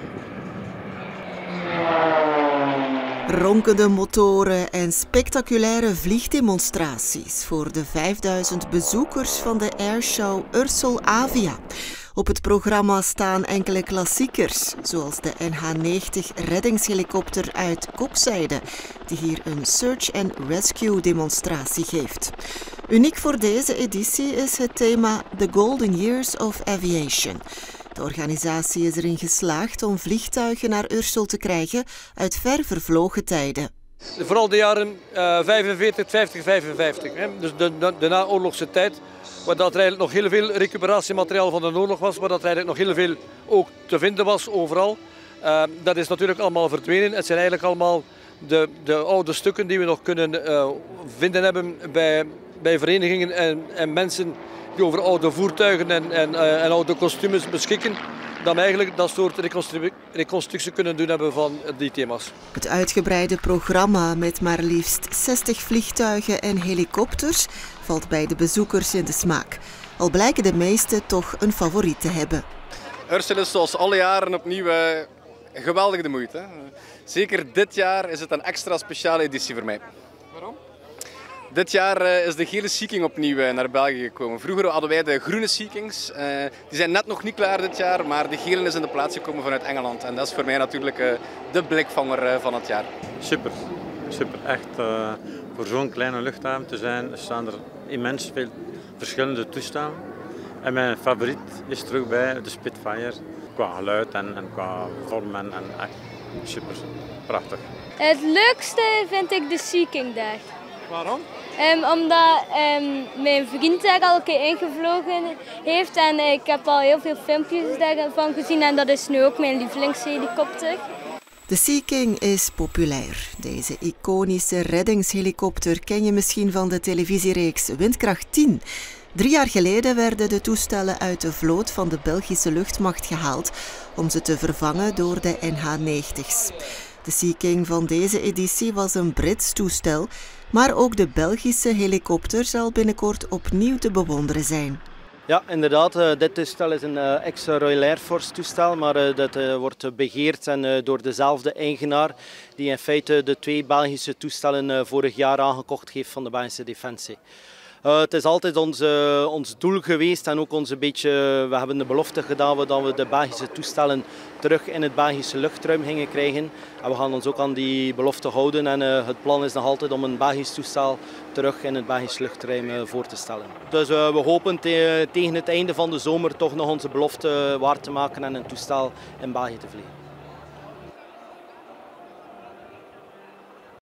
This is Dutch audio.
Ronkende motoren en spectaculaire vliegdemonstraties voor de 5000 bezoekers van de airshow Ursel Avia. Op het programma staan enkele klassiekers, zoals de NH-90 reddingshelikopter uit Kopzijde, die hier een search and rescue demonstratie geeft. Uniek voor deze editie is het thema The Golden Years of Aviation. De organisatie is erin geslaagd om vliegtuigen naar Ursel te krijgen uit ver vervlogen tijden. Vooral de jaren 45, 50, 55. Dus de naoorlogse tijd, waar dat er eigenlijk nog heel veel recuperatiemateriaal van de oorlog was, waar dat er eigenlijk nog heel veel ook te vinden was overal. Dat is natuurlijk allemaal verdwenen. Het zijn eigenlijk allemaal de oude stukken die we nog kunnen vinden hebben bij verenigingen en mensen die over oude voertuigen en oude kostuums beschikken, dan eigenlijk dat soort reconstructie kunnen doen hebben van die thema's. Het uitgebreide programma met maar liefst 60 vliegtuigen en helikopters valt bij de bezoekers in de smaak. Al blijken de meesten toch een favoriet te hebben. Ursel is zoals alle jaren opnieuw geweldig de moeite. Zeker dit jaar is het een extra speciale editie voor mij. Waarom? Dit jaar is de gele Sea King opnieuw naar België gekomen. Vroeger hadden wij de groene Sea Kings. Die zijn net nog niet klaar dit jaar, maar de gele is in de plaats gekomen vanuit Engeland. En dat is voor mij natuurlijk de blikvanger van het jaar. Super, super. Echt voor zo'n kleine luchthaven te zijn, staan er immens veel verschillende toestellen. En mijn favoriet is terug bij de Spitfire, qua geluid en qua vorm en echt super, prachtig. Het leukste vind ik de Sea King daar. Waarom? Omdat mijn vriend daar al een keer ingevlogen heeft en ik heb al heel veel filmpjes daarvan gezien en dat is nu ook mijn lievelingshelikopter. De Sea King is populair. Deze iconische reddingshelikopter ken je misschien van de televisiereeks Windkracht 10. 3 jaar geleden werden de toestellen uit de vloot van de Belgische luchtmacht gehaald om ze te vervangen door de NH-90's. De Sea King van deze editie was een Brits toestel, maar ook de Belgische helikopter zal binnenkort opnieuw te bewonderen zijn. Ja, inderdaad. Dit toestel is een ex-Royal Air Force toestel, maar dat wordt begeerd door dezelfde eigenaar die in feite de 2 Belgische toestellen vorig jaar aangekocht heeft van de Belgische Defensie. Het is altijd ons doel geweest en ook we hebben de belofte gedaan dat we de Belgische toestellen terug in het Belgische luchtruim gingen krijgen. En we gaan ons ook aan die belofte houden en het plan is nog altijd om een Belgisch toestel terug in het Belgisch luchtruim voor te stellen. Dus we hopen tegen het einde van de zomer toch nog onze belofte waar te maken en een toestel in België te vliegen.